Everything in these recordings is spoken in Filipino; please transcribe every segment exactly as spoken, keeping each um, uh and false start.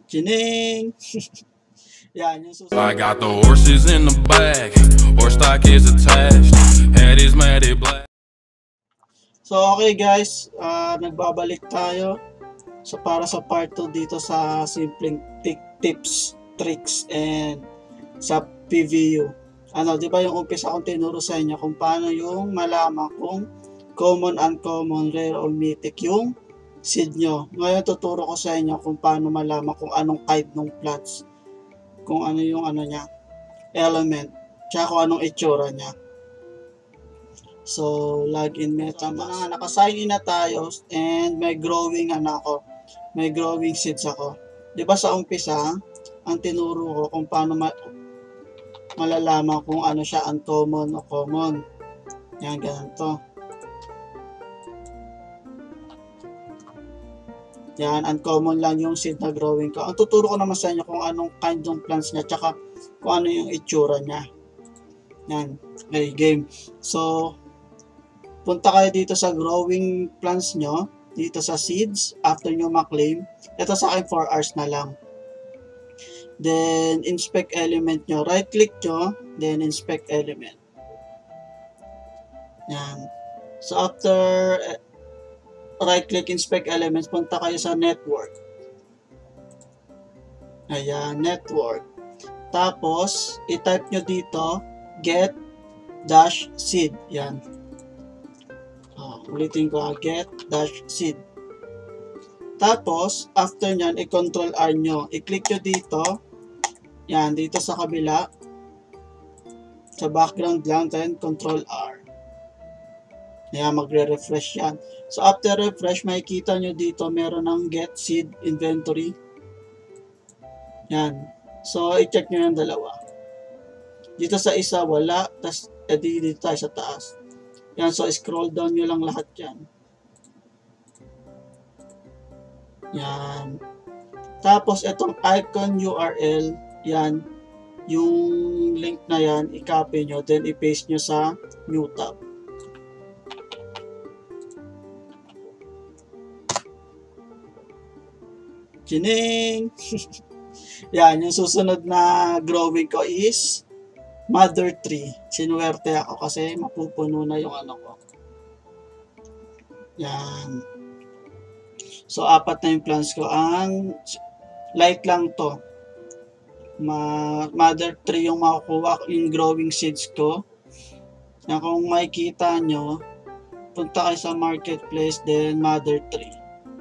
Chining! Yan, yung susunod. I got the horses in the back, horse stock is attached, head is matted black. So okay guys, uh, nagbabalik tayo so para sa part two dito sa simpleng tips, tricks, and sa P V U. Ano, di ba yung umpisa kong tinuro sa inyo kung paano yung malaman kung common, uncommon, rare, or mythic yung seed nyo. Ngayon tuturo ko sa inyo kung paano malaman kung anong type ng plants, kung ano yung ano niya, element, tsaka kung anong itsura niya. So, login MetaMask. So, nakasign in na tayo and may growing ano ako, may growing seeds ako. Di ba sa umpisa, ang tinuro ko kung paano ma malalaman kung ano siya, uncommon o common. Yan, ganito. Yan, uncommon lang yung seed na growing ko. Ang tuturo ko naman sa inyo kung anong kind ng plants niya, tsaka kung ano yung itsura niya. Yan, okay, game. So, punta kayo dito sa growing plants nyo, dito sa seeds, after nyo maklaim. Ito sa akin four hours na lang. Then, inspect element nyo. Right click nyo, then inspect element. Yan. So, after right click inspect elements, punta kayo sa network. Ayan, network. Tapos, i-type nyo dito, get dash seed. Yan. Uh, ulitin ko, get dash seed. Tapos, after nyan, i-control R nyo. I-click nyo dito. Yan, dito sa kabila. Sa background lang, then control R. Ayan, magre-refresh yan. So, after refresh, makikita nyo dito, meron ng get seed inventory. Yan. So, i-check nyo yung dalawa. Dito sa isa, wala. Tapos, edi dito tayo sa taas. Yan, so, scroll down nyo lang lahat yan. Yan. Tapos, itong icon U R L, yan. Yung link na yan, i-copy nyo, then i-paste nyo sa new tab. Chining! Yan, yung susunod na growing ko is mother tree. Sinuwerte ako kasi mapupuno na yung ano ko. Yan. So, apat na yung plants ko. Ang light lang to. Ma mother tree yung makukuha yung growing seeds ko. Yan, kung makikita nyo, punta kayo sa marketplace, then mother tree.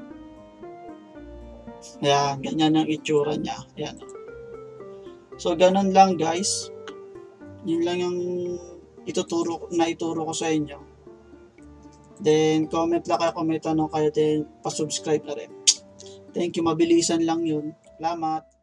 Ayan, ganyan ang itsura niya. Ayan. So, ganun lang guys. Yun lang yung ituturo, na ituro ko sa inyo. Then, comment lang kayo kung may tanong kayo. Then, pasubscribe na rin. Thank you. Mabilisan lang yun. Salamat.